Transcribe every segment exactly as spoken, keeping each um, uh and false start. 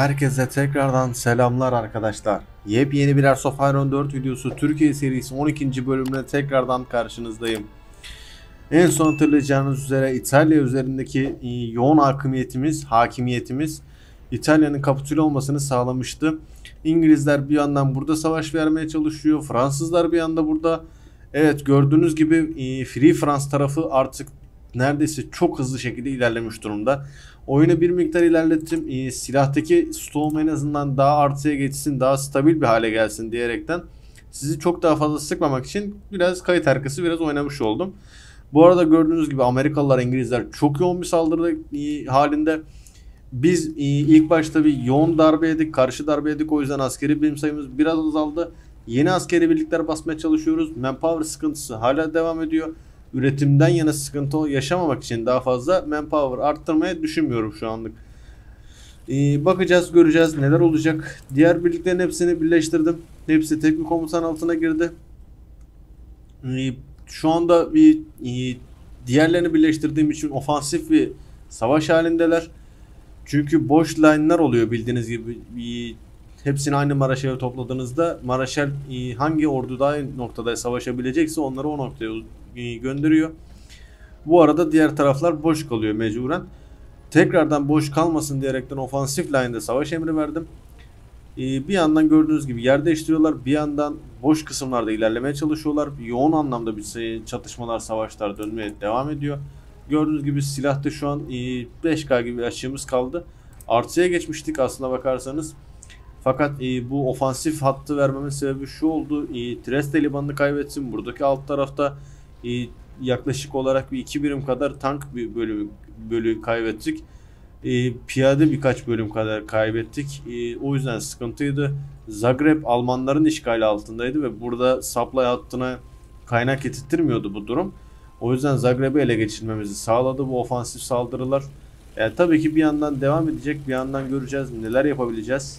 Herkese tekrardan selamlar arkadaşlar. Yepyeni bir Hearts of Iron dört videosu Türkiye serisi on ikinci bölümüne tekrardan karşınızdayım. En son hatırlayacağınız üzere İtalya üzerindeki yoğun hakimiyetimiz, hakimiyetimiz İtalya'nın kapitüle olmasını sağlamıştı. İngilizler bir yandan burada savaş vermeye çalışıyor. Fransızlar bir yanda burada. Evet, gördüğünüz gibi Free France tarafı artık neredeyse çok hızlı şekilde ilerlemiş durumda. Oyunu bir miktar ilerlettim. E, silahtaki stoğum en azından daha artıya geçsin, daha stabil bir hale gelsin diyerekten sizi çok daha fazla sıkmamak için biraz kayıt arkası biraz oynamış oldum. Bu arada gördüğünüz gibi Amerikalılar, İngilizler çok yoğun bir saldırı e, halinde. Biz e, ilk başta bir yoğun darbe yedik, karşı darbe yedik. O yüzden askeri birim sayımız biraz azaldı. Yeni askeri birlikler basmaya çalışıyoruz. Manpower sıkıntısı hala devam ediyor. Üretimden yana sıkıntı yaşamamak için daha fazla manpower arttırmaya düşünmüyorum şu anlık. Ee, bakacağız, göreceğiz neler olacak. Diğer birliklerin hepsini birleştirdim. Hepsi tek bir komutan altına girdi. Ee, şu anda bir e, diğerlerini birleştirdiğim için ofansif bir savaş halindeler. Çünkü boş line'lar oluyor bildiğiniz gibi. Bir, hepsini aynı Maraşel'e topladığınızda Maraşel e, hangi ordu daha noktada savaşabilecekse onları o noktaya e, gönderiyor. Bu arada diğer taraflar boş kalıyor mecburen. Tekrardan boş kalmasın diyerekten ofansif line'de savaş emri verdim. Ee, bir yandan gördüğünüz gibi yer değiştiriyorlar. Bir yandan boş kısımlarda ilerlemeye çalışıyorlar. Yoğun anlamda bir çatışmalar, savaşlar dönmeye devam ediyor. Gördüğünüz gibi silahta şu an beş K gibi açığımız kaldı. Artıya geçmiştik aslına bakarsanız. Fakat e, bu ofansif hattı vermemin sebebi şu oldu. E, Trieste limanını kaybettim. Buradaki alt tarafta e, yaklaşık olarak bir iki birim kadar tank bir bölümü, bölü kaybettik. E, piyade birkaç bölüm kadar kaybettik. E, o yüzden sıkıntıydı. Zagreb Almanların işgali altındaydı ve burada supply hattına kaynak getirtmiyordu bu durum. O yüzden Zagreb'i ele geçirmemizi sağladı bu ofansif saldırılar. Yani tabii ki bir yandan devam edecek, bir yandan göreceğiz neler yapabileceğiz.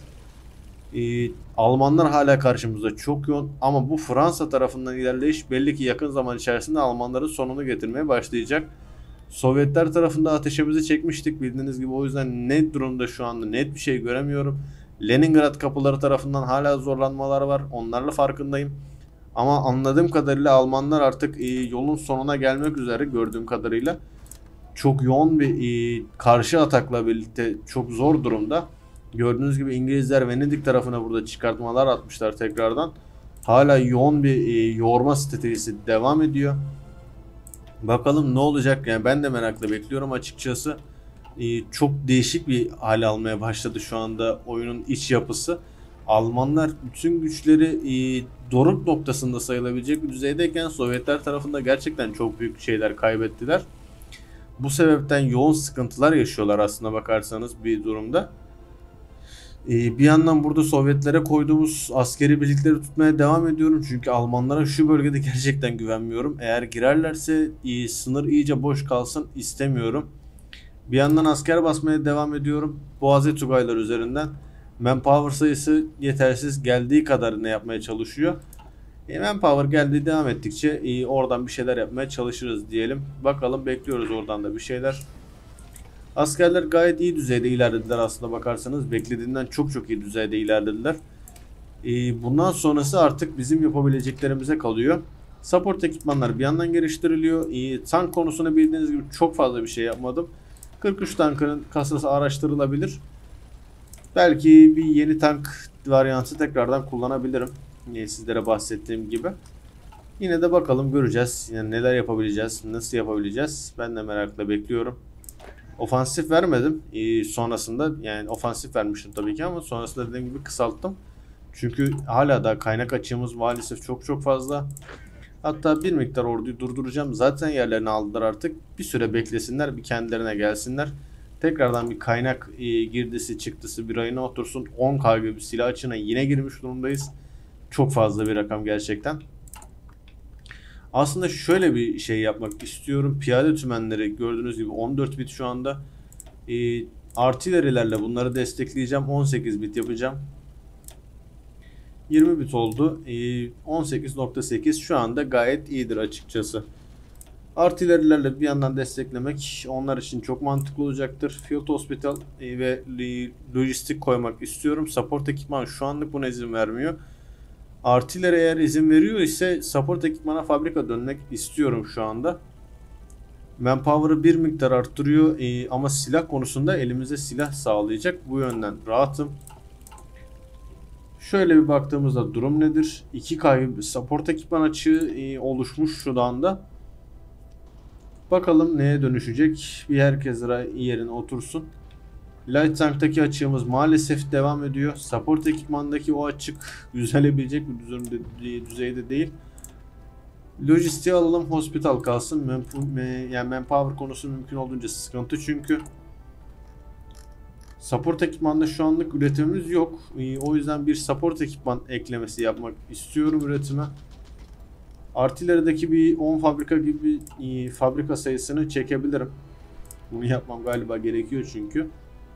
Ee, Almanlar hala karşımızda çok yoğun ama bu Fransa tarafından ilerleyiş belli ki yakın zaman içerisinde Almanların sonunu getirmeye başlayacak. Sovyetler tarafında ateşimizi çekmiştik bildiğiniz gibi, o yüzden net durumda şu anda net bir şey göremiyorum. Leningrad kapıları tarafından hala zorlanmalar var, onlarla farkındayım. Ama anladığım kadarıyla Almanlar artık e, yolun sonuna gelmek üzere gördüğüm kadarıyla. Çok yoğun bir e, karşı atakla birlikte çok zor durumda. Gördüğünüz gibi İngilizler Venedik tarafına burada çıkartmalar atmışlar tekrardan. Hala yoğun bir e, yoğurma stratejisi devam ediyor. Bakalım ne olacak, yani ben de merakla bekliyorum açıkçası. E, çok değişik bir hal almaya başladı şu anda oyunun iç yapısı. Almanlar bütün güçleri e, doruk noktasında sayılabilecek bir düzeydeyken Sovyetler tarafında gerçekten çok büyük şeyler kaybettiler. Bu sebepten yoğun sıkıntılar yaşıyorlar aslına bakarsanız bir durumda. Ee, bir yandan burada Sovyetlere koyduğumuz askeri birlikleri tutmaya devam ediyorum. Çünkü Almanlara şu bölgede gerçekten güvenmiyorum. Eğer girerlerse e, sınır iyice boş kalsın istemiyorum. Bir yandan asker basmaya devam ediyorum. Boğazi Tugaylar üzerinden. Manpower sayısı yetersiz, geldiği kadar ne yapmaya çalışıyor. E, manpower geldiği devam ettikçe e, oradan bir şeyler yapmaya çalışırız diyelim. Bakalım, bekliyoruz oradan da bir şeyler. Askerler gayet iyi düzeyde ilerlediler aslında bakarsanız. Beklediğinden çok çok iyi düzeyde ilerlediler. Ee, bundan sonrası artık bizim yapabileceklerimize kalıyor. Support ekipmanlar bir yandan geliştiriliyor. Ee, tank konusunda bildiğiniz gibi çok fazla bir şey yapmadım. kırk üç tankının kasası araştırılabilir. Belki bir yeni tank varyantı tekrardan kullanabilirim. Ee, sizlere bahsettiğim gibi. Yine de bakalım, göreceğiz. Yani neler yapabileceğiz, nasıl yapabileceğiz. Ben de merakla bekliyorum. Ofansif vermedim. Ee, sonrasında yani ofansif vermiştim tabii ki ama sonrasında dediğim gibi kısalttım. Çünkü hala da kaynak açığımız maalesef çok çok fazla. Hatta bir miktar orduyu durduracağım. Zaten yerlerini aldılar artık. Bir süre beklesinler, bir kendilerine gelsinler. Tekrardan bir kaynak e, girdisi çıktısı bir ayına otursun. on K gibi bir silah açığına yine girmiş durumdayız. Çok fazla bir rakam gerçekten. Aslında şöyle bir şey yapmak istiyorum. Piyade tümenleri gördüğünüz gibi on dört bit şu anda. E, artillerilerle bunları destekleyeceğim. on sekiz bit yapacağım. yirmi bit oldu. E, on sekiz nokta sekiz şu anda gayet iyidir açıkçası. Artilerilerle bir yandan desteklemek onlar için çok mantıklı olacaktır. Field Hospital e, ve lojistik koymak istiyorum. Support ekipman şu anlık buna izin vermiyor. Artileri eğer izin veriyor ise support ekipmana fabrika dönmek istiyorum şu anda. Manpower'ı bir miktar arttırıyor e, ama silah konusunda elimize silah sağlayacak. Bu yönden rahatım. Şöyle bir baktığımızda durum nedir? iki K support ekipman açığı e, oluşmuş şu anda. Bakalım neye dönüşecek. Bir herkes yerine otursun. Light Tank'taki açığımız maalesef devam ediyor. Support ekipmandaki o açık düzelebilecek bir düzeyde değil. Lojistiği alalım, hospital kalsın. Man, yani manpower konusu mümkün olduğunca sıkıntı çünkü. Support ekipmanda şu anlık üretimimiz yok. O yüzden bir support ekipman eklemesi yapmak istiyorum üretime. Artillerideki bir on fabrika gibi bir fabrika sayısını çekebilirim. Bunu yapmam galiba gerekiyor çünkü.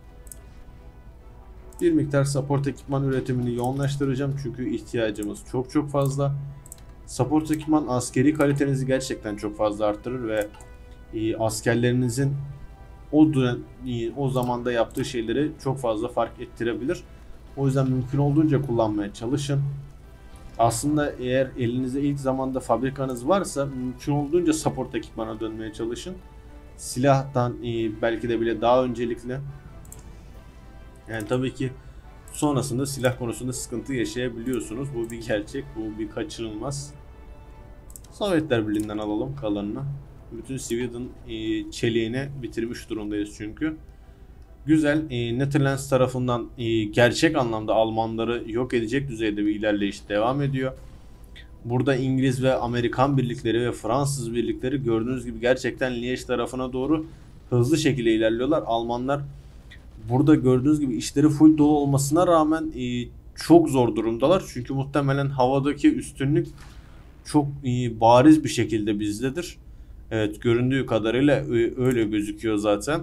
Bir miktar support ekipman üretimini yoğunlaştıracağım çünkü ihtiyacımız çok çok fazla. Support ekipman askeri kalitenizi gerçekten çok fazla arttırır ve e, askerlerinizin o dönem, e, o zamanda yaptığı şeyleri çok fazla fark ettirebilir. O yüzden mümkün olduğunca kullanmaya çalışın. Aslında eğer elinizde ilk zamanda fabrikanız varsa mümkün olduğunca support ekipmana dönmeye çalışın. Silahtan e, belki de bile daha öncelikli. Yani tabii ki sonrasında silah konusunda sıkıntı yaşayabiliyorsunuz. Bu bir gerçek, bu bir kaçınılmaz. Sovyetler Birliği'nden alalım kalanını. Bütün Sweden e, çeliğini bitirmiş durumdayız çünkü. Güzel. E, Netherlands tarafından e, gerçek anlamda Almanları yok edecek düzeyde bir ilerleyiş devam ediyor. Burada İngiliz ve Amerikan birlikleri ve Fransız birlikleri gördüğünüz gibi gerçekten Liège tarafına doğru hızlı şekilde ilerliyorlar. Almanlar burada gördüğünüz gibi işleri full dolu olmasına rağmen e, çok zor durumdalar. Çünkü muhtemelen havadaki üstünlük çok e, bariz bir şekilde bizdedir. Evet, göründüğü kadarıyla öyle gözüküyor zaten.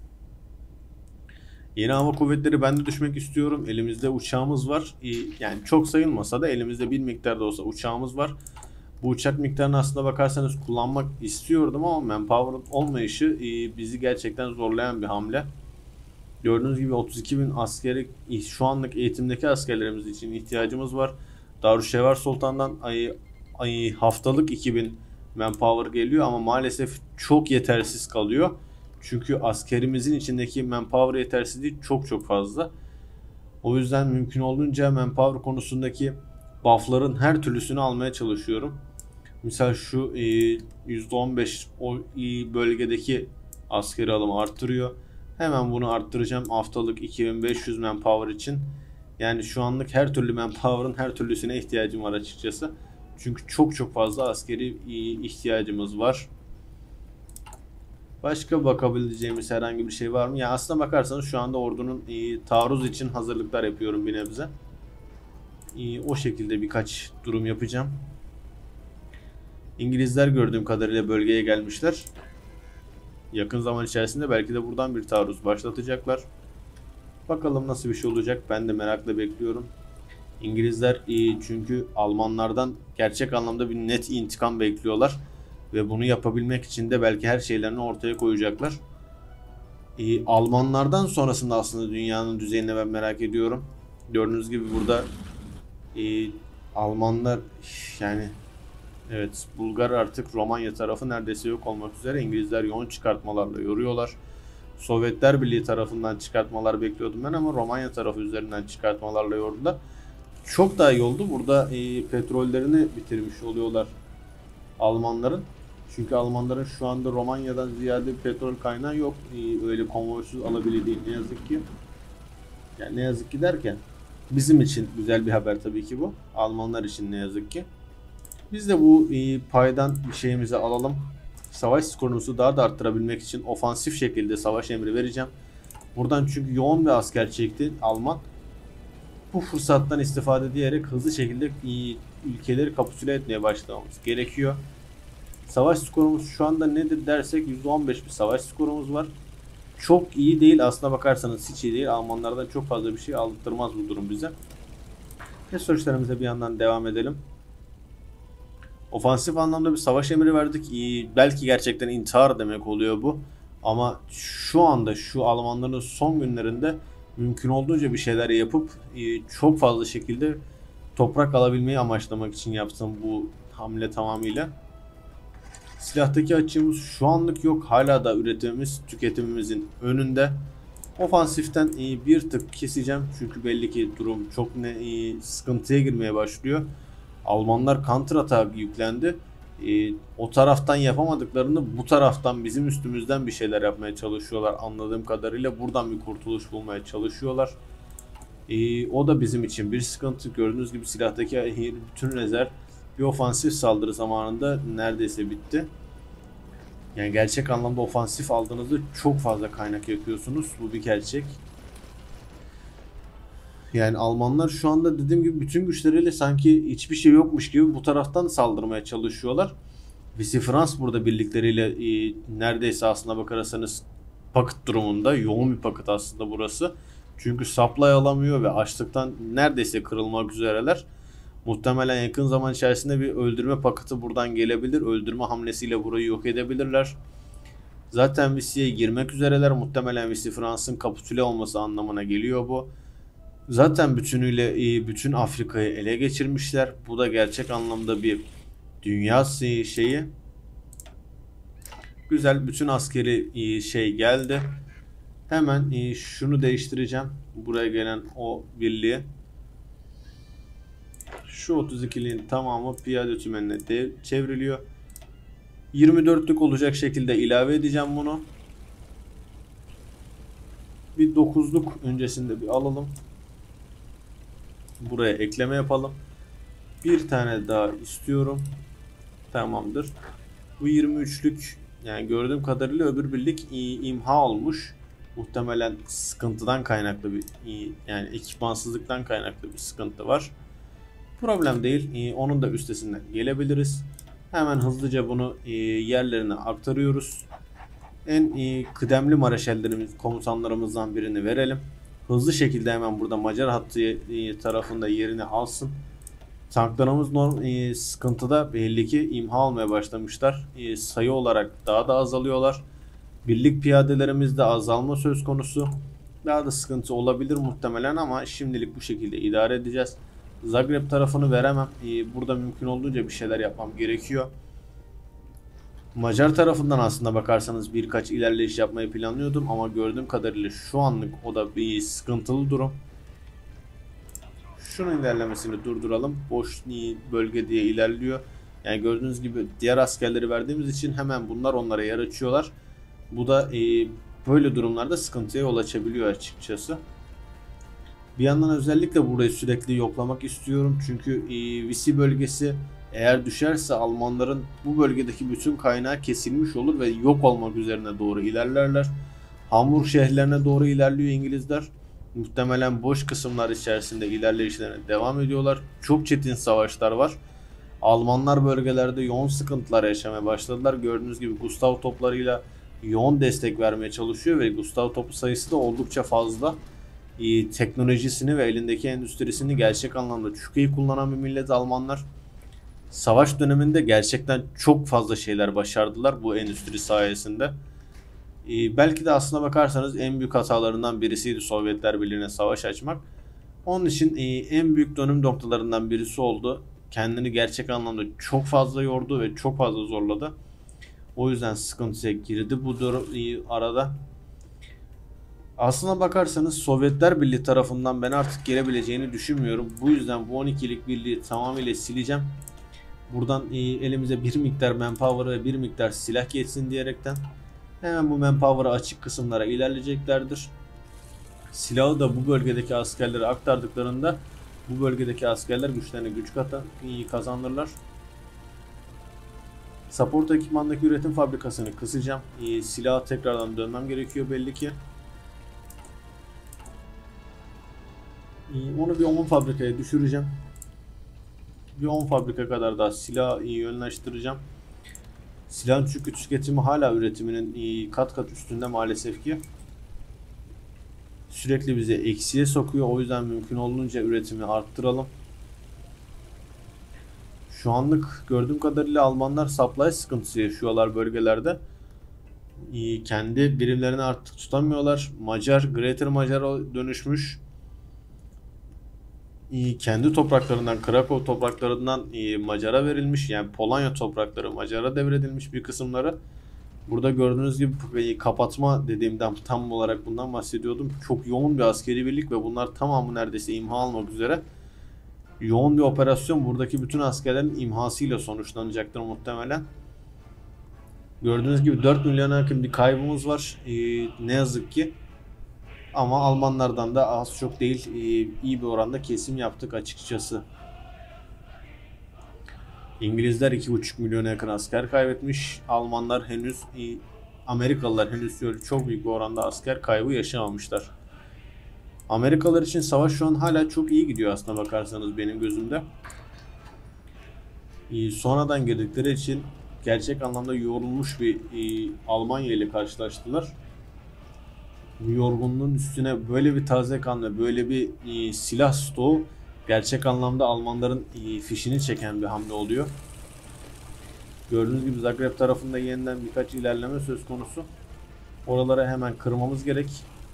Yeni hava kuvvetleri ben de düşmek istiyorum. Elimizde uçağımız var. E, yani çok sayılmasa da elimizde bir miktar da olsa uçağımız var. Bu uçak miktarını aslında bakarsanız kullanmak istiyordum ama manpower olmayışı e, bizi gerçekten zorlayan bir hamle. Gördüğünüz gibi otuz iki bin askeri şu anlık eğitimdeki askerlerimiz için ihtiyacımız var. Darüşşevar Sultan'dan ay, ay, haftalık iki bin manpower geliyor ama maalesef çok yetersiz kalıyor. Çünkü askerimizin içindeki manpower yetersizliği çok çok fazla. O yüzden mümkün olduğunca manpower konusundaki buff'ların her türlüsünü almaya çalışıyorum. Misal şu e, yüzde on beş o e, bölgedeki askeri alımı arttırıyor. Hemen bunu arttıracağım haftalık iki bin beş yüz manpower için. Yani şu anlık her türlü manpower'ın her türlüsüne ihtiyacım var açıkçası. Çünkü çok çok fazla askeri ihtiyacımız var. Başka bakabileceğimiz herhangi bir şey var mı? Ya aslına bakarsanız şu anda ordunun e, taarruz için hazırlıklar yapıyorum bir nebze. E, o şekilde birkaç durum yapacağım. İngilizler gördüğüm kadarıyla bölgeye gelmişler. Yakın zaman içerisinde belki de buradan bir taarruz başlatacaklar. Bakalım nasıl bir şey olacak, ben de merakla bekliyorum. İngilizler iyi çünkü Almanlardan gerçek anlamda bir net intikam bekliyorlar. Ve bunu yapabilmek için de belki her şeylerini ortaya koyacaklar. Ee, Almanlardan sonrasında aslında dünyanın düzeyini ben merak ediyorum. Gördüğünüz gibi burada e, Almanlar yani evet Bulgar artık Romanya tarafı neredeyse yok olmak üzere. İngilizler yoğun çıkartmalarla yoruyorlar. Sovyetler Birliği tarafından çıkartmalar bekliyordum ben ama Romanya tarafı üzerinden çıkartmalarla yordular. Çok daha iyi oldu. Burada e, petrollerini bitirmiş oluyorlar Almanların. Çünkü Almanların şu anda Romanya'dan ziyade bir petrol kaynağı yok. E, öyle konvoysuz alabildiği ne yazık ki. Yani ne yazık ki derken bizim için güzel bir haber tabii ki bu. Almanlar için ne yazık ki. Biz de bu e, paydan bir şeyimizi alalım. Savaş skorumuzu daha da arttırabilmek için ofansif şekilde savaş emri vereceğim. Buradan çünkü yoğun bir asker çekti Alman. Bu fırsattan istifade ederek hızlı şekilde ülkeleri kapitüle etmeye başlamamız gerekiyor. Savaş skorumuz şu anda nedir dersek yüzde on beş bir savaş skorumuz var. Çok iyi değil aslına bakarsanız, hiç iyi değil. Almanlardan çok fazla bir şey aldırmaz bu durum bize. Researchlerimize bir yandan devam edelim. Ofansif anlamda bir savaş emri verdik. Ee, belki gerçekten intihar demek oluyor bu. Ama şu anda şu Almanların son günlerinde mümkün olduğunca bir şeyler yapıp e, çok fazla şekilde toprak alabilmeyi amaçlamak için yaptım bu hamle tamamıyla. Silahtaki açığımız şu anlık yok. Hala da üretimimiz tüketimimizin önünde. Ofansiften e, bir tık keseceğim. Çünkü belli ki durum çok ne e, sıkıntıya girmeye başlıyor. Almanlar counter atak yüklendi. E, o taraftan yapamadıklarını bu taraftan bizim üstümüzden bir şeyler yapmaya çalışıyorlar. Anladığım kadarıyla buradan bir kurtuluş bulmaya çalışıyorlar. E, o da bizim için bir sıkıntı. Gördüğünüz gibi silahtaki bütün rezerv bir ofansif saldırı zamanında neredeyse bitti. Yani gerçek anlamda ofansif aldığınızda çok fazla kaynak yakıyorsunuz. Bu bir gerçek. Yani Almanlar şu anda dediğim gibi bütün güçleriyle sanki hiçbir şey yokmuş gibi bu taraftan saldırmaya çalışıyorlar. Visi Frans burada birlikleriyle e, neredeyse aslına bakarsanız paket durumunda. Yoğun bir paket aslında burası. Çünkü supply alamıyor ve açlıktan neredeyse kırılmak üzereler. Muhtemelen yakın zaman içerisinde bir öldürme paketi buradan gelebilir. Öldürme hamlesiyle burayı yok edebilirler. Zaten Visi'ye girmek üzereler. Muhtemelen Visi Frans'ın kapitüle olması anlamına geliyor bu. Zaten bütünüyle bütün Afrika'yı ele geçirmişler. Bu da gerçek anlamda bir dünya şeyi. Güzel, bütün askeri şey geldi. Hemen şunu değiştireceğim. Buraya gelen o birliği. Şu otuz ikiliğin tamamı piyade tümenine çevriliyor. yirmi dörtlük olacak şekilde ilave edeceğim bunu. Bir dokuzluk öncesinde bir alalım. Buraya ekleme yapalım. Bir tane daha istiyorum. Tamamdır. Bu yirmi üçlük, yani gördüğüm kadarıyla öbür birlik imha olmuş. Muhtemelen sıkıntıdan kaynaklı bir, yani ekipmansızlıktan kaynaklı bir sıkıntı var. Problem değil. Onun da üstesinden gelebiliriz. Hemen hızlıca bunu yerlerine aktarıyoruz. En kıdemli mareşallerimiz, komutanlarımızdan birini verelim. Hızlı şekilde hemen burada Macar hattı tarafında yerini alsın. Tanklarımız norm, e, sıkıntıda, belli ki imha olmaya başlamışlar. E, sayı olarak daha da azalıyorlar. Birlik piyadelerimizde azalma söz konusu. Daha da sıkıntı olabilir muhtemelen ama şimdilik bu şekilde idare edeceğiz. Zagreb tarafını veremem. E, burada mümkün olduğunca bir şeyler yapmam gerekiyor. Macar tarafından aslında bakarsanız birkaç ilerleyiş yapmayı planlıyordum ama gördüğüm kadarıyla şu anlık o da bir sıkıntılı durum. Şunun ilerlemesini durduralım. Boş bölge diye ilerliyor. Yani gördüğünüz gibi diğer askerleri verdiğimiz için hemen bunlar onlara yer açıyorlar. Bu da e, böyle durumlarda sıkıntıya yol açabiliyor açıkçası. Bir yandan özellikle burayı sürekli yoklamak istiyorum. Çünkü e, Visi bölgesi eğer düşerse Almanların bu bölgedeki bütün kaynağı kesilmiş olur ve yok olmak üzerine doğru ilerlerler. Hamburg şehirlerine doğru ilerliyor İngilizler. Muhtemelen boş kısımlar içerisinde ilerleyişlerine devam ediyorlar. Çok çetin savaşlar var. Almanlar bölgelerde yoğun sıkıntılar yaşamaya başladılar. Gördüğünüz gibi Gustav toplarıyla yoğun destek vermeye çalışıyor ve Gustav topu sayısı da oldukça fazla. Ee, teknolojisini ve elindeki endüstrisini gerçek anlamda çok iyi kullanan bir millet Almanlar. Savaş döneminde gerçekten çok fazla şeyler başardılar bu endüstri sayesinde. Ee, belki de aslına bakarsanız en büyük hatalarından birisiydi Sovyetler Birliği'ne savaş açmak. Onun için e, en büyük dönüm noktalarından birisi oldu. Kendini gerçek anlamda çok fazla yordu ve çok fazla zorladı. O yüzden sıkıntıya girdi bu durum e, arada. Aslına bakarsanız Sovyetler Birliği tarafından ben artık gelebileceğini düşünmüyorum. Bu yüzden bu on ikilik birliği tamamıyla sileceğim. Buradan e, elimize bir miktar manpower ve bir miktar silah geçsin diyerekten hemen bu manpower'a açık kısımlara ilerleyeceklerdir. Silahı da bu bölgedeki askerlere aktardıklarında bu bölgedeki askerler güçlerine güç katan, iyi kazanırlar. Support ekipmandaki üretim fabrikasını kısacağım. E, silahı tekrardan dönmem gerekiyor belli ki. E, onu bir on fabrikaya düşüreceğim. Bir on fabrika kadar daha silah yönlendireceğim. Silahın çünkü tüketimi hala üretiminin kat kat üstünde maalesef ki. Sürekli bizi eksiye sokuyor. O yüzden mümkün olduğunca üretimi arttıralım. Şu anlık gördüğüm kadarıyla Almanlar supply sıkıntısı yaşıyorlar bölgelerde. Ee, kendi birimlerini artık tutamıyorlar. Macar, Greater Macar'a dönüşmüş. Ee, kendi topraklarından, Krakow topraklarından e, Macar'a verilmiş. Yani Polonya toprakları Macar'a devredilmiş bir kısımları. Burada gördüğünüz gibi kapatma dediğimden tam olarak bundan bahsediyordum. Çok yoğun bir askeri birlik ve bunlar tamamı neredeyse imha almak üzere. Yoğun bir operasyon buradaki bütün askerlerin imhasıyla sonuçlanacaktır muhtemelen. Gördüğünüz gibi dört milyona yakın bir kaybımız var. Ee, ne yazık ki. Ama Almanlardan da az çok değil e, iyi bir oranda kesim yaptık açıkçası. İngilizler iki buçuk milyona yakın asker kaybetmiş. Almanlar henüz, e, Amerikalılar henüz öyle çok büyük bir oranda asker kaybı yaşamamışlar. Amerikalılar için savaş şu an hala çok iyi gidiyor aslına bakarsanız benim gözümde. E, sonradan girdikleri için gerçek anlamda yorulmuş bir e, Almanya ile karşılaştılar. Bu yorgunluğun üstüne böyle bir taze kan ve böyle bir e, silah stoğu gerçek anlamda Almanların e, fişini çeken bir hamle oluyor. Gördüğünüz gibi Zagreb tarafında yeniden birkaç ilerleme söz konusu. Oralara hemen kırmamız gerek.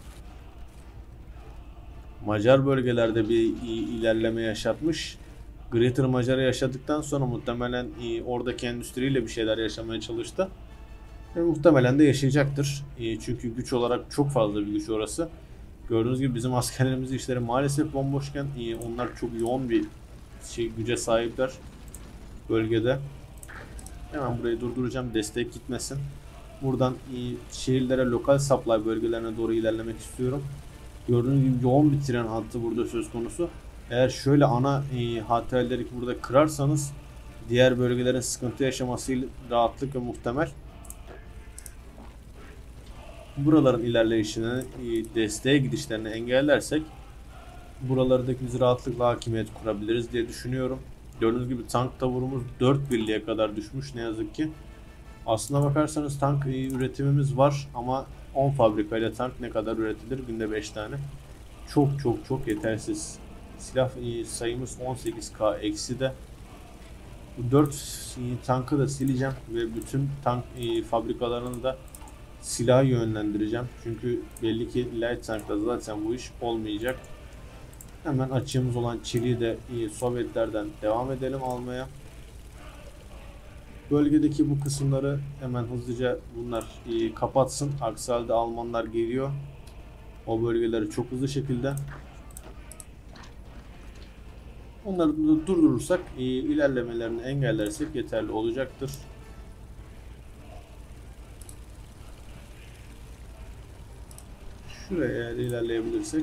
Macar bölgelerde bir e, ilerleme yaşatmış. Greater Macar'ı yaşadıktan sonra muhtemelen e, oradaki endüstriyle bir şeyler yaşamaya çalıştı. Ve muhtemelen de yaşayacaktır. E, çünkü güç olarak çok fazla bir güç orası. Gördüğünüz gibi bizim askerlerimiz işleri maalesef bomboşken e, onlar çok yoğun bir şey güce sahipler bölgede. Hemen burayı durduracağım, destek gitmesin. Buradan e, şehirlere, lokal supply bölgelerine doğru ilerlemek istiyorum. Gördüğünüz gibi yoğun bir tren hattı burada söz konusu. Eğer şöyle ana e, hatları burada kırarsanız diğer bölgelerin sıkıntı yaşaması rahatlıkla muhtemel. Buraların ilerleyişini, e, desteğe gidişlerini engellersek buralardaki biz rahatlıkla hakimiyet kurabiliriz diye düşünüyorum. Gördüğünüz gibi tank tavurumuz dört birliğe kadar düşmüş ne yazık ki. Aslına bakarsanız tank e, üretimimiz var ama on fabrikayla tank ne kadar üretilir? Günde beş tane. Çok çok çok yetersiz. Silah e, sayımız on sekiz K eksi de. Bu dört e, tankı da sileceğim ve bütün tank e, fabrikalarını da silaha yönlendireceğim. Çünkü belli ki light tankta zaten bu iş olmayacak. Hemen açığımız olan Çili'yi de e, Sovyetlerden devam edelim almaya. Bölgedeki bu kısımları hemen hızlıca bunlar e, kapatsın. Aksi halde Almanlar geliyor. O bölgeleri çok hızlı şekilde. Onları durdurursak e, ilerlemelerini engellersek yeterli olacaktır. Şuraya eğer ilerleyebilirsek.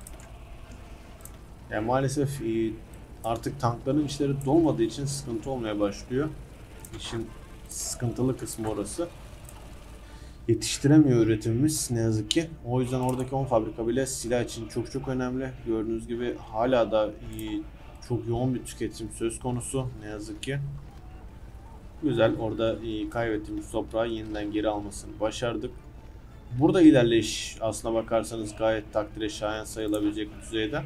Yani maalesef e, artık tankların içleri dolmadığı için sıkıntı olmaya başlıyor. İşin sıkıntılı kısmı orası. Yetiştiremiyor üretimimiz ne yazık ki. O yüzden oradaki on fabrika bile silah için çok çok önemli. Gördüğünüz gibi hala da iyi, çok yoğun bir tüketim söz konusu ne yazık ki. Güzel, orada iyi, kaybettiğimiz toprağı yeniden geri almasını başardık. Burada ilerleyiş aslına bakarsanız gayet takdire şayan sayılabilecek düzeyde.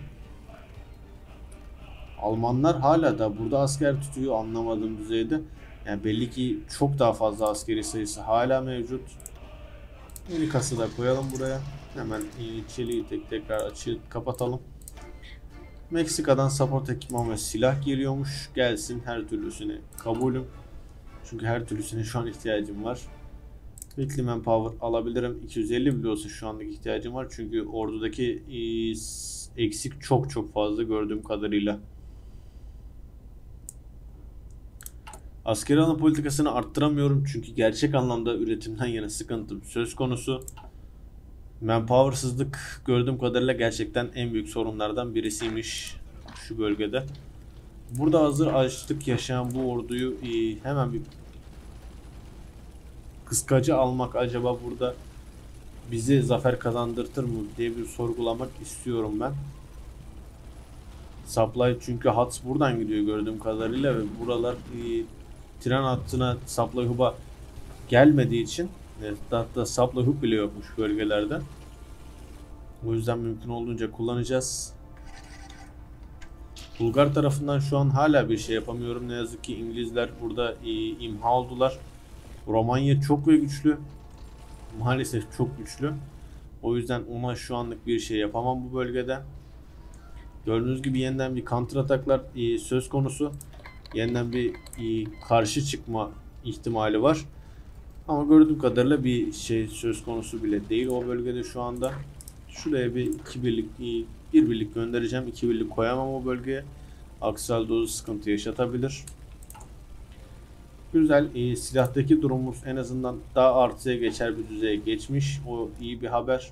Almanlar hala da burada asker tutuyor anlamadığım düzeyde. Yani belli ki çok daha fazla askeri sayısı hala mevcut. Yeni kası da koyalım buraya. Hemen çeliği tek tekrar açıp kapatalım. Meksika'dan support ekipman ve silah geliyormuş. Gelsin, her türlüsüne kabulüm. Çünkü her türlüsüne şu an ihtiyacım var. Weekly Manpower alabilirim. iki yüz elli bile olsa şu anlık ihtiyacım var. Çünkü ordudaki eksik çok çok fazla gördüğüm kadarıyla. Askeri alan politikasını arttıramıyorum çünkü gerçek anlamda üretimden yana sıkıntım söz konusu. Manpower'sızlık gördüğüm kadarıyla gerçekten en büyük sorunlardan birisiymiş şu bölgede. Burada hazır açlık yaşayan bu orduyu hemen bir kıskacı almak acaba burada bizi zafer kazandırtır mı diye bir sorgulamak istiyorum ben. Supply çünkü hat buradan gidiyor gördüğüm kadarıyla ve buralar e, tren hattına supply hub'a gelmediği için evet, hatta supply hub bile yokmuş bölgelerde. O yüzden mümkün olduğunca kullanacağız. Bulgar tarafından şu an hala bir şey yapamıyorum. Ne yazık ki İngilizler burada e, imha oldular. Romanya çok ve güçlü. Maalesef çok güçlü. O yüzden ona şu anlık bir şey yapamam bu bölgede. Gördüğünüz gibi yeniden bir counter ataklar e, söz konusu. Yeniden bir e, karşı çıkma ihtimali var. Ama gördüğüm kadarıyla bir şey söz konusu bile değil o bölgede şu anda. Şuraya bir iki birlik, e, bir birlik göndereceğim. İki birlik koyamam o bölgeye. Aksi halde o sıkıntı yaşatabilir. Güzel. E, silahtaki durumumuz en azından daha artıya geçer bir düzeye geçmiş. O iyi bir haber.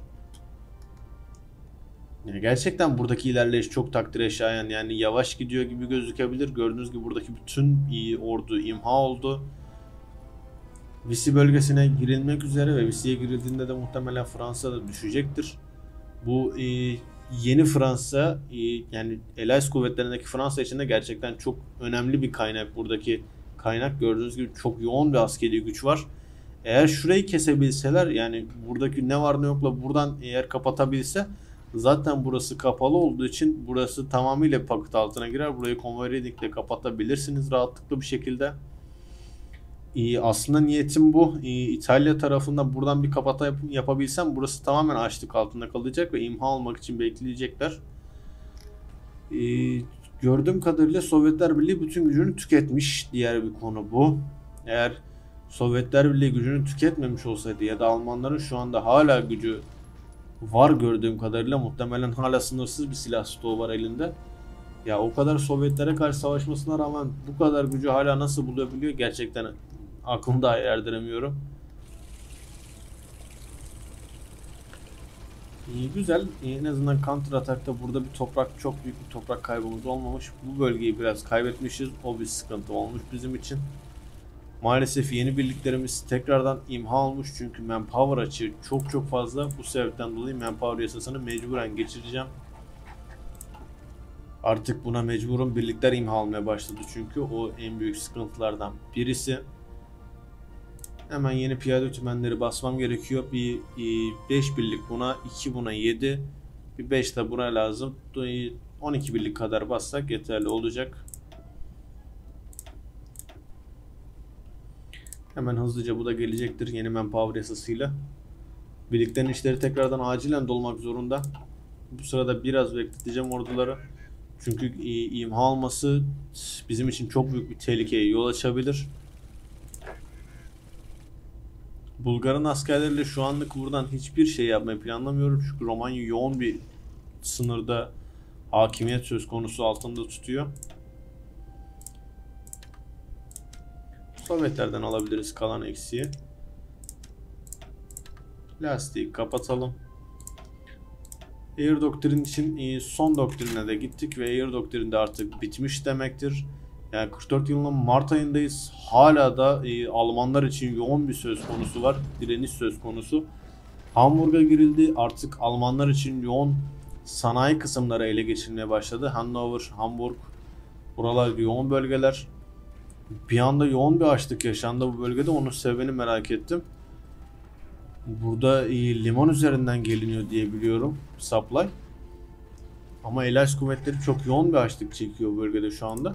Yani gerçekten buradaki ilerleyiş çok takdire şayan. Yani yavaş gidiyor gibi gözükebilir. Gördüğünüz gibi buradaki bütün e, ordu imha oldu. Visi bölgesine girilmek üzere ve Visi'ye girildiğinde de muhtemelen Fransa da düşecektir. Bu e, yeni Fransa e, yani Allies kuvvetlerindeki Fransa için de gerçekten çok önemli bir kaynak buradaki kaynak. Gördüğünüz gibi çok yoğun bir askeri güç var. Eğer şurayı kesebilseler yani buradaki ne var ne yokla buradan eğer kapatabilse zaten burası kapalı olduğu için burası tamamıyla paket altına girer. Burayı konvoy readingle kapatabilirsiniz rahatlıkla bir şekilde. Ee, aslında niyetim bu. Ee, İtalya tarafında buradan bir kapata yap yapabilsem burası tamamen açlık altında kalacak ve imha olmak için bekleyecekler. Ee, gördüğüm kadarıyla Sovyetler Birliği bütün gücünü tüketmiş. Diğer bir konu bu. Eğer Sovyetler Birliği gücünü tüketmemiş olsaydı ya da Almanların şu anda hala gücü var gördüğüm kadarıyla muhtemelen hala sınırsız bir silah stoğu var elinde. Ya o kadar Sovyetlere karşı savaşmasına rağmen bu kadar gücü hala nasıl bulabiliyor gerçekten aklımda erdiremiyorum. İyi güzel. En azından counter atakta burada bir toprak çok büyük bir toprak kaybımız olmamış. Bu bölgeyi biraz kaybetmişiz. O bir sıkıntı olmuş bizim için. Maalesef yeni birliklerimiz tekrardan imha olmuş çünkü manpower açığı çok çok fazla. Bu sebepten dolayı manpower yasasını mecburen geçireceğim. Artık buna mecburum birlikler imha olmaya başladı çünkü o en büyük sıkıntılardan birisi. Hemen yeni piyade tümenleri basmam gerekiyor. Bir beş birlik buna, iki buna yedi, bir beş de buna lazım. on iki birlik kadar bassak yeterli olacak. Hemen hızlıca bu da gelecektir yeni manpower yasasıyla. Birliklerin işleri tekrardan acilen dolmak zorunda. Bu sırada biraz bekleteceğim orduları. Çünkü imha olması bizim için çok büyük bir tehlikeye yol açabilir. Bulgar'ın askerleriyle şu anlık buradan hiçbir şey yapmayı planlamıyorum. Çünkü Romanya yoğun bir sınırda hakimiyet söz konusu altında tutuyor. Sovyetlerden alabiliriz kalan eksiği. Lastiği kapatalım. Air doktrin için son doktrine de gittik ve Air doktrin de artık bitmiş demektir. Yani kırk dört yılının Mart ayındayız. Hala da e, Almanlar için yoğun bir söz konusu var. Direniş söz konusu. Hamburg'a girildi. Artık Almanlar için yoğun sanayi kısımları ele geçirmeye başladı. Hannover, Hamburg, buralar yoğun bölgeler. Bir anda yoğun bir açlık yaşandı bu bölgede. Onun sebebini merak ettim. Burada e, liman üzerinden geliniyor diye biliyorum supply. Ama Allies kuvvetleri çok yoğun bir açlık çekiyor bölgede şu anda.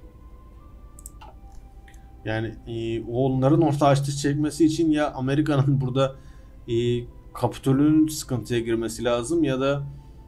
Yani e, onların orta açlık çekmesi için ya Amerika'nın burada e, Kapitol'ün sıkıntıya girmesi lazım ya da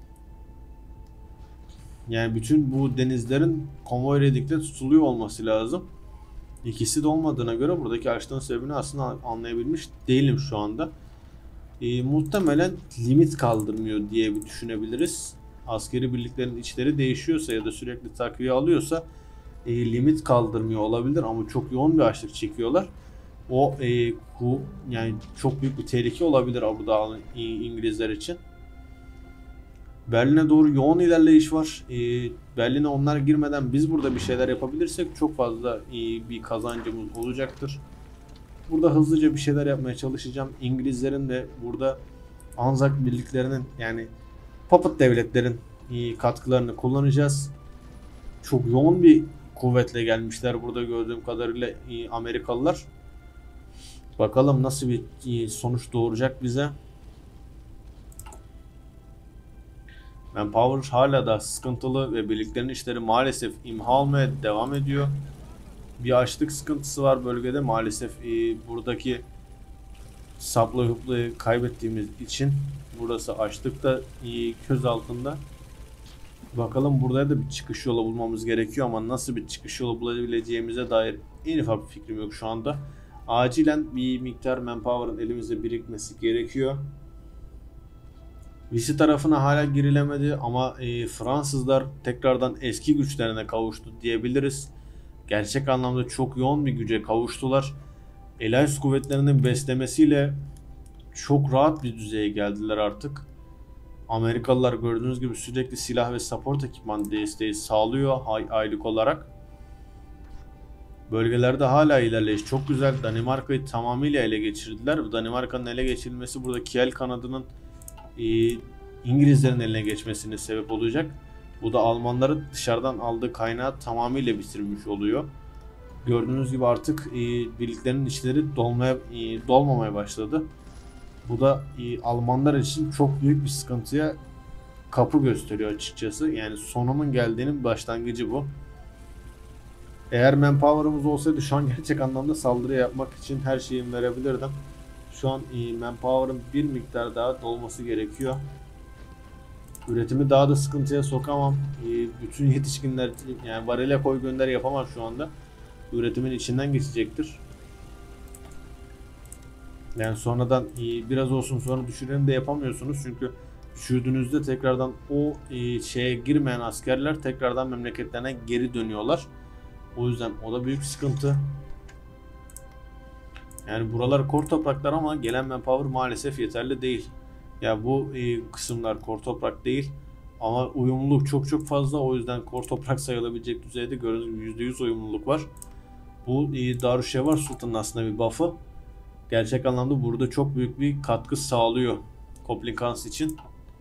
yani bütün bu denizlerin konvoy redikle tutuluyor olması lazım. İkisi de olmadığına göre buradaki açlığın sebebini aslında anlayabilmiş değilim şu anda. E, muhtemelen limit kaldırmıyor diye bir düşünebiliriz. Askeri birliklerin içleri değişiyorsa ya da sürekli takviye alıyorsa e, limit kaldırmıyor olabilir ama çok yoğun bir açlık çekiyorlar. O e, bu yani çok büyük bir tehlike olabilir burada e, İngilizler için. Berlin'e doğru yoğun ilerleyiş var. E, Berlin'e onlar girmeden biz burada bir şeyler yapabilirsek çok fazla e, bir kazancımız olacaktır. Burada hızlıca bir şeyler yapmaya çalışacağım. İngilizlerin de burada Anzak birliklerinin yani puppet devletlerin e, katkılarını kullanacağız. Çok yoğun bir kuvvetle gelmişler burada gördüğüm kadarıyla e, Amerikalılar. Bakalım nasıl bir e, sonuç doğuracak bize. Manpower hala da sıkıntılı ve birliklerin işleri maalesef imha olmaya devam ediyor. Bir açlık sıkıntısı var bölgede maalesef. E, buradaki supply hub'ları kaybettiğimiz için burası açlık da e, köz altında. Bakalım burada da bir çıkış yolu bulmamız gerekiyor ama nasıl bir çıkış yolu bulabileceğimize dair en ufak bir fikrim yok şu anda. Acilen bir miktar manpower'ın elimizde birikmesi gerekiyor. Visi tarafına hala girilemedi ama e, Fransızlar tekrardan eski güçlerine kavuştu diyebiliriz. Gerçek anlamda çok yoğun bir güce kavuştular. Alliance kuvvetlerinin beslemesiyle çok rahat bir düzeye geldiler artık. Amerikalılar gördüğünüz gibi sürekli silah ve support ekipman desteği sağlıyor aylık olarak. Bölgelerde hala ilerleyiş çok güzel. Danimarka'yı tamamıyla ele geçirdiler. Danimarka'nın ele geçirilmesi burada Kiel kanadının e, İngilizlerin eline geçmesine sebep olacak. Bu da Almanların dışarıdan aldığı kaynağı tamamıyla bitirmiş oluyor. Gördüğünüz gibi artık e, birliklerin işleri dolmaya, e, dolmamaya başladı. Bu da e, Almanlar için çok büyük bir sıkıntıya kapı gösteriyor açıkçası. Yani sonunun geldiğinin başlangıcı bu. Eğer manpower'ımız olsaydı şu an gerçek anlamda saldırı yapmak için her şeyimi verebilirdim. Şu an e, manpower'ın bir miktar daha dolması gerekiyor. Üretimi daha da sıkıntıya sokamam. E, bütün yetişkinler yani varile koy gönder yapamam şu anda. Üretimin içinden geçecektir. Yani sonradan e, biraz olsun sonra düşürelim de yapamıyorsunuz çünkü düşürdüğünüzde tekrardan o e, şeye girmeyen askerler tekrardan memleketlerine geri dönüyorlar. O yüzden o da büyük sıkıntı. Yani buralar kor topraklar ama gelen manpower maalesef yeterli değil. Ya yani bu e, kısımlar kor toprak değil ama uyumluluk çok çok fazla, o yüzden kor toprak sayılabilecek düzeyde gördüğünüz gibi yüzde yüz uyumluluk var. Bu e, Darüşşevar Sultan'ın aslında bir buff'ı. Gerçek anlamda burada çok büyük bir katkı sağlıyor Koplikans için.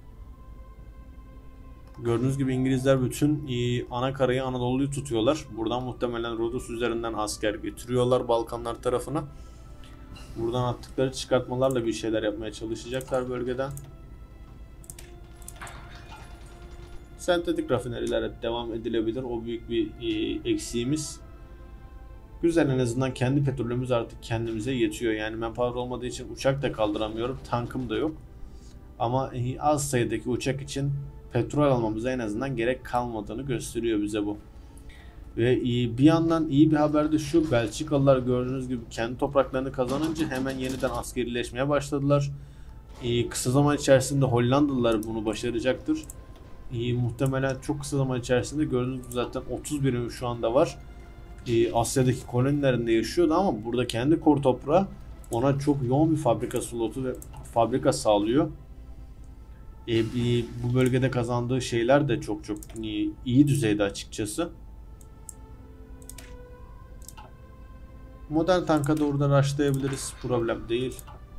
Gördüğünüz gibi İngilizler bütün e, ana karayı Anadolu'yu tutuyorlar. Buradan muhtemelen Rodos üzerinden asker getiriyorlar Balkanlar tarafına. Buradan attıkları çıkartmalarla bir şeyler yapmaya çalışacaklar bölgeden. Sentetik rafinerilere devam edilebilir. O büyük bir e, eksiğimiz. Güzel, en azından kendi petrolümüz artık kendimize yetiyor. Yani manpower olmadığı için uçak da kaldıramıyorum. Tankım da yok. Ama e, az sayıdaki uçak için petrol almamıza en azından gerek kalmadığını gösteriyor bize bu. Ve e, bir yandan iyi bir haber de şu: Belçikalılar gördüğünüz gibi kendi topraklarını kazanınca hemen yeniden askerileşmeye başladılar. E, kısa zaman içerisinde Hollandalılar bunu başaracaktır. E, muhtemelen çok kısa zaman içerisinde gördüğünüz gibi zaten otuz birim şu anda var. E, Asya'daki kolonilerinde yaşıyordu ama burada kendi kor toprağı ona çok yoğun bir fabrika slotu ve fabrika sağlıyor. E, bir, bu bölgede kazandığı şeyler de çok çok iyi, iyi düzeyde açıkçası. Modern tanka doğru da rushlayabiliriz. Problem değil.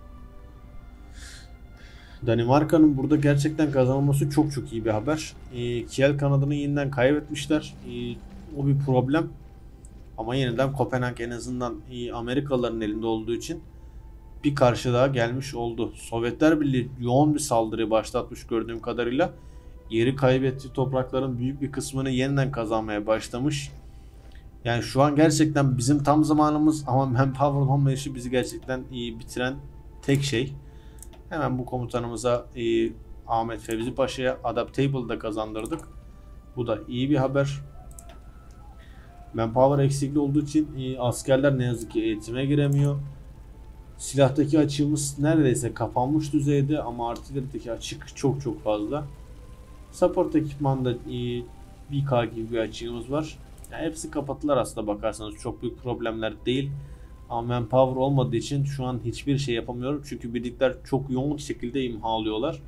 Danimarka'nın burada gerçekten kazanılması çok çok iyi bir haber. E, Kiel kanadını yeniden kaybetmişler. E, o bir problem. Ama yeniden Kopenhag en azından e, Amerikalıların elinde olduğu için bir karşı daha gelmiş oldu. Sovyetler Birliği yoğun bir saldırı başlatmış gördüğüm kadarıyla. Geri kaybettiği toprakların büyük bir kısmını yeniden kazanmaya başlamış. Yani şu an gerçekten bizim tam zamanımız ama manpower olmayışı bizi gerçekten iyi bitiren tek şey. Hemen bu komutanımıza e, Ahmet Fevzi Paşa'ya Adaptable'da kazandırdık. Bu da iyi bir haber. Manpower eksikliği olduğu için e, askerler ne yazık ki eğitime giremiyor. Silahtaki açığımız neredeyse kapanmış düzeyde ama artillerideki açık çok çok fazla. Support ekipmanda e, bir K gibi bir açığımız var. Yani hepsi kapattılar aslında bakarsanız, çok büyük problemler değil. Ama manpower olmadığı için şu an hiçbir şey yapamıyorum çünkü birlikler çok yoğun şekilde imha alıyorlar.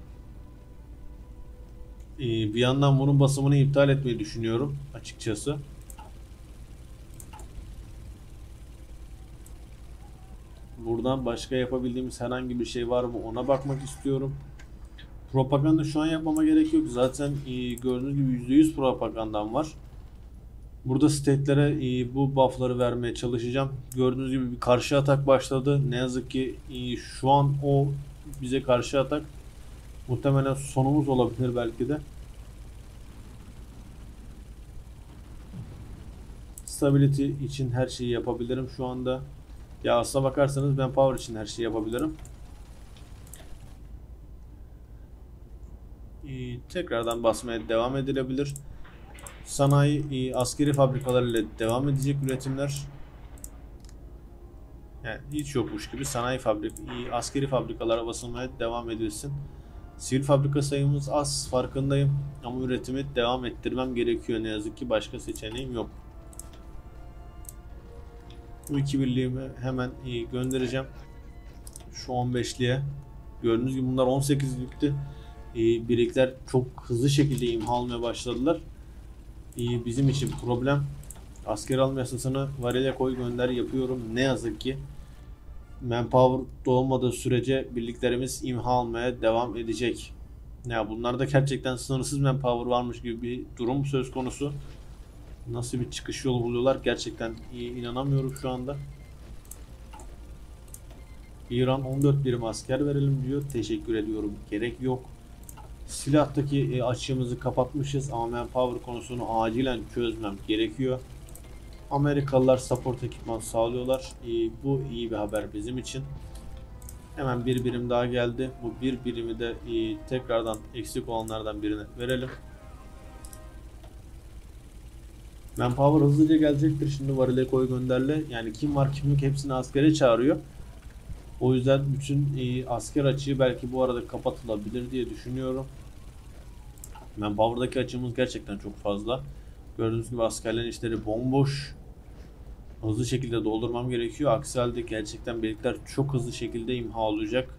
Ee, bir yandan bunun basımını iptal etmeyi düşünüyorum açıkçası. Buradan başka yapabildiğimiz herhangi bir şey var mı ona bakmak istiyorum. Propaganda şu an yapmama gerek yok. Zaten e, gördüğünüz gibi yüzde yüz propagandam var. Burada state'lere e, bu buff'ları vermeye çalışacağım. Gördüğünüz gibi bir karşı atak başladı. Ne yazık ki e, şu an o bize karşı atak Muhtemelen sonumuz olabilir belki de. Stability için her şeyi yapabilirim şu anda. Ya aslına bakarsanız ben power için her şeyi yapabilirim. Ee, tekrardan basmaya devam edilebilir. Sanayi, e, askeri fabrikalar ile devam edecek üretimler. Yani hiç yokmuş gibi sanayi fabrik, e, askeri fabrikalara basılmaya devam edilsin. Sivil fabrika sayımız az, farkındayım. Ama üretimi devam ettirmem gerekiyor. Ne yazık ki başka seçeneğim yok. Bu iki birliğimi hemen e, göndereceğim. Şu on beşliğe. Gördüğünüz gibi bunlar on sekizlikti. E, birlikler çok hızlı şekilde imha almaya başladılar. E, bizim için problem. Asker alma yasasını varile koy gönder yapıyorum. Ne yazık ki manpower olmadığı sürece birliklerimiz imha almaya devam edecek. Ya bunlarda gerçekten sınırsız manpower varmış gibi bir durum söz konusu. Nasıl bir çıkış yolu buluyorlar gerçekten inanamıyorum şu anda. İran on dört birim asker verelim diyor. Teşekkür ediyorum. Gerek yok. Silahtaki açığımızı kapatmışız ama manpower konusunu acilen çözmem gerekiyor. Amerikalılar support ekipman sağlıyorlar. Bu iyi bir haber bizim için. Hemen bir birim daha geldi. Bu bir birimi de tekrardan eksik olanlardan birine verelim. Manpower hızlıca gelecektir. Şimdi varile koy gönderle. Yani kim var kim yok hepsini askere çağırıyor. O yüzden bütün e, asker açığı belki bu arada kapatılabilir diye düşünüyorum. Manpower'daki açığımız gerçekten çok fazla. Gördüğünüz gibi askerlerin işleri bomboş. Hızlı şekilde doldurmam gerekiyor. Aksi halde gerçekten birlikler çok hızlı şekilde imha olacak.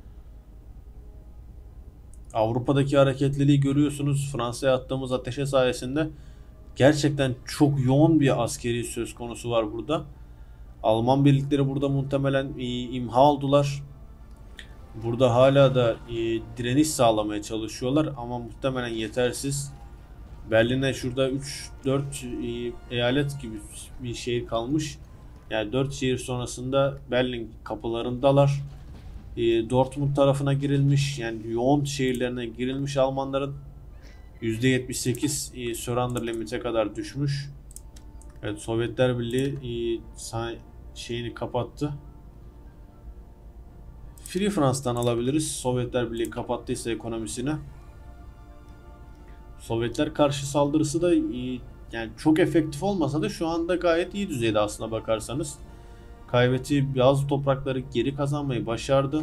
Avrupa'daki hareketliliği görüyorsunuz. Fransa'ya attığımız ateşe sayesinde gerçekten çok yoğun bir askeri söz konusu var burada. Alman birlikleri burada muhtemelen e, imha oldular. Burada hala da e, direniş sağlamaya çalışıyorlar ama muhtemelen yetersiz. Berlin'e şurada üç dört e, eyalet gibi bir şehir kalmış. Yani dört şehir sonrasında Berlin kapılarındalar. E, Dortmund tarafına girilmiş. Yani yoğun şehirlerine girilmiş Almanların. yüzde yetmiş sekiz e, surrender limit'e kadar düşmüş. Evet, Sovyetler Birliği e, şeyini kapattı. Free France'dan alabiliriz. Sovyetler Birliği kapattıysa ekonomisini. Sovyetler karşı saldırısı da e, yani çok efektif olmasa da şu anda gayet iyi düzeyde aslına bakarsanız. Kaybettiği bazı toprakları geri kazanmayı başardı.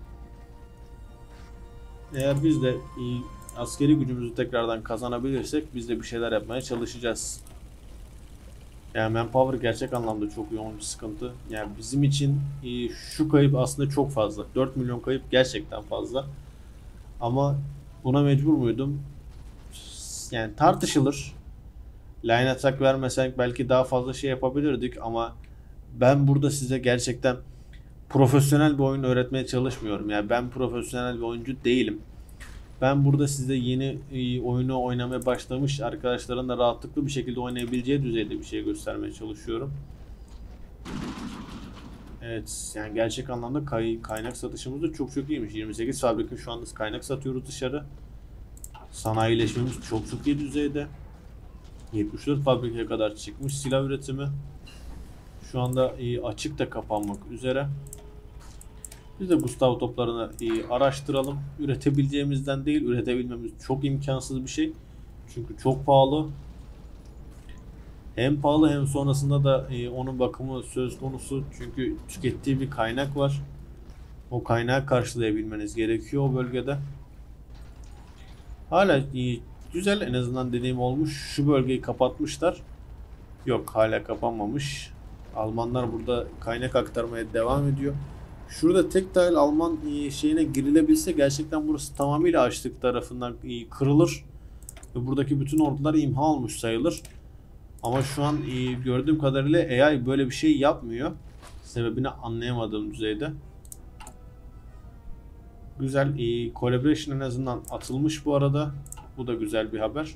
Eğer biz de e, askeri gücümüzü tekrardan kazanabilirsek biz de bir şeyler yapmaya çalışacağız. Yani manpower gerçek anlamda çok yoğun bir sıkıntı. Yani bizim için e, şu kayıp aslında çok fazla. dört milyon kayıp gerçekten fazla. Ama buna mecbur muydum? Yani tartışılır. Line attack vermesek belki daha fazla şey yapabilirdik ama ben burada size gerçekten profesyonel bir oyun öğretmeye çalışmıyorum. Yani ben profesyonel bir oyuncu değilim. Ben burada size yeni e, oyunu oynamaya başlamış arkadaşların da rahatlıkla bir şekilde oynayabileceği düzeyde bir şey göstermeye çalışıyorum. Evet, yani gerçek anlamda kay kaynak satışımız da çok çok iyiymiş. yirmi sekiz fabrika şu anda kaynak satıyoruz dışarı. Sanayileşmemiz çok çok iyi düzeyde. yetmiş dört fabrikaya kadar çıkmış silah üretimi. Şu anda e, açık da kapanmak üzere. Biz de Gustav toplarını e, araştıralım. Üretebileceğimizden değil, üretebilmemiz çok imkansız bir şey. Çünkü çok pahalı. Hem pahalı hem sonrasında da e, onun bakımı söz konusu. Çünkü tükettiği bir kaynak var. O kaynağı karşılayabilmeniz gerekiyor o bölgede. Hala e, güzel, en azından dediğim olmuş. Şu bölgeyi kapatmışlar. Yok, hala kapanmamış. Almanlar burada kaynak aktarmaya devam ediyor. Şurada tek dahil Alman şeyine girilebilse gerçekten burası tamamıyla açlık tarafından kırılır. Ve buradaki bütün ordular imha olmuş sayılır. Ama şu an gördüğüm kadarıyla A I böyle bir şey yapmıyor. Sebebini anlayamadığım düzeyde. Güzel. Collaboration en azından atılmış bu arada. Bu da güzel bir haber.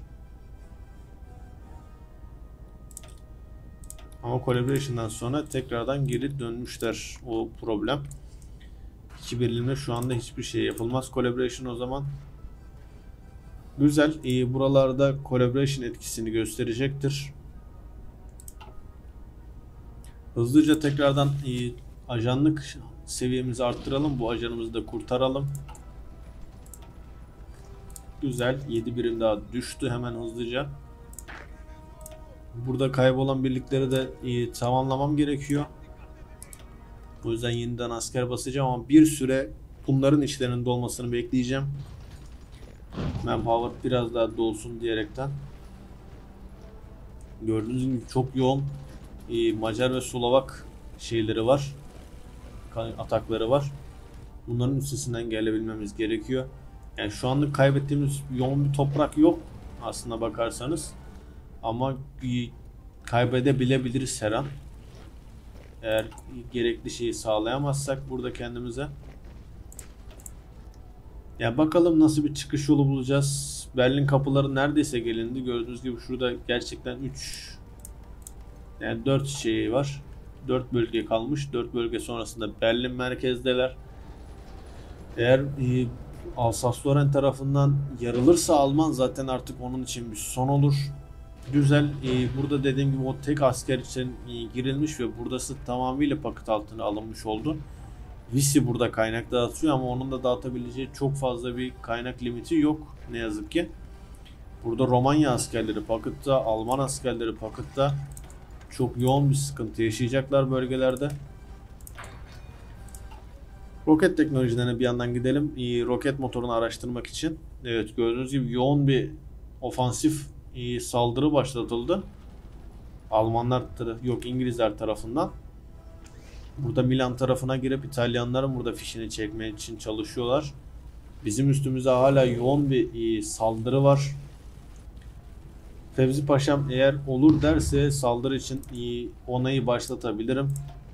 Ama Collaboration'dan sonra tekrardan geri dönmüşler, o problem. İki birliğimle şu anda hiçbir şey yapılmaz Collaboration o zaman. Güzel. E, buralarda collaboration etkisini gösterecektir. Hızlıca tekrardan e, ajanlık seviyemizi arttıralım. Bu ajanımızı da kurtaralım. Güzel. yedi birim daha düştü hemen hızlıca. Burada kaybolan birlikleri de e, tamamlamam gerekiyor. O yüzden yeniden asker basacağım ama bir süre bunların içlerinin dolmasını bekleyeceğim. Manpower biraz daha dolsun diyerekten. Gördüğünüz gibi çok yoğun e, Macar ve Slovak şeyleri var. Atakları var. Bunların üstesinden gelebilmemiz gerekiyor. Yani şu anlık kaybettiğimiz yoğun bir toprak yok aslına bakarsanız. Ama kaybedebilebiliriz her an. Eğer gerekli şeyi sağlayamazsak burada kendimize. Ya bakalım nasıl bir çıkış yolu bulacağız. Berlin kapıları neredeyse gelindi. Gördüğünüz gibi şurada gerçekten üç yani dört şey var. dört bölge kalmış. dört bölge sonrasında Berlin merkezdeler. Eğer e, Alsace-Lorraine tarafından yarılırsa Alman zaten artık onun için bir son olur. Güzel. E, burada dediğim gibi o tek asker için e, girilmiş ve burası tamamıyla paket altına alınmış oldu. Visi burada kaynak dağıtıyor ama onun da dağıtabileceği çok fazla bir kaynak limiti yok ne yazık ki. Burada Romanya askerleri pakıtta, Alman askerleri pakıtta. Çok yoğun bir sıkıntı yaşayacaklar bölgelerde. Roket teknolojilerine bir yandan gidelim. E, roket motorunu araştırmak için. Evet, gördüğünüz gibi yoğun bir ofansif e, saldırı başlatıldı. Almanlar yok İngilizler tarafından. Burada Milan tarafına girip İtalyanların burada fişini çekmek için çalışıyorlar. Bizim üstümüze hala yoğun bir e, saldırı var. Fevzi Paşam eğer olur derse saldırı için e, onayı başlatabilirim.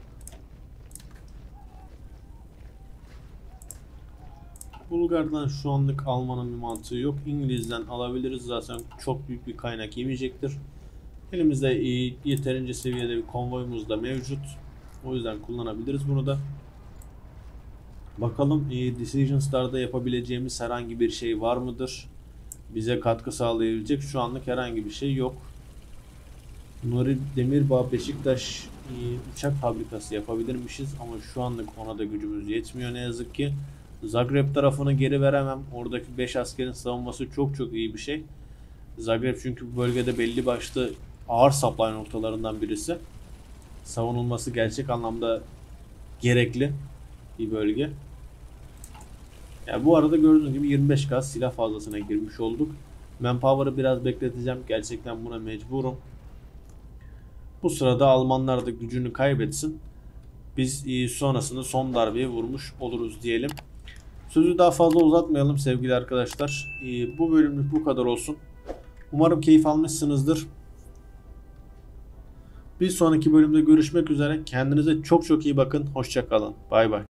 Bulgar'dan şu anlık almanın bir mantığı yok. İngiliz'den alabiliriz, zaten çok büyük bir kaynak yemeyecektir. Elimizde e, yeterince seviyede bir konvoyumuz da mevcut. O yüzden kullanabiliriz bunu da. Bakalım e, Decisions'larda yapabileceğimiz herhangi bir şey var mıdır? Bize katkı sağlayabilecek şu anlık herhangi bir şey yok. Nuri Demirbağ Beşiktaş e, uçak fabrikası yapabilirmişiz ama şu anlık ona da gücümüz yetmiyor ne yazık ki. Zagreb tarafını geri veremem. Oradaki beş askerin savunması çok çok iyi bir şey. Zagreb çünkü bu bölgede belli başlı ağır supply noktalarından birisi. Savunulması gerçek anlamda gerekli bir bölge. Yani bu arada gördüğünüz gibi yirmi beş gaz silah fazlasına girmiş olduk. Manpower'ı biraz bekleteceğim. Gerçekten buna mecburum. Bu sırada Almanlar da gücünü kaybetsin. Biz sonrasında son darbeyi vurmuş oluruz diyelim. Sözü daha fazla uzatmayalım sevgili arkadaşlar. Bu bölümlük bu kadar olsun. Umarım keyif almışsınızdır. Bir sonraki bölümde görüşmek üzere. Kendinize çok çok iyi bakın. Hoşça kalın. Bay bay.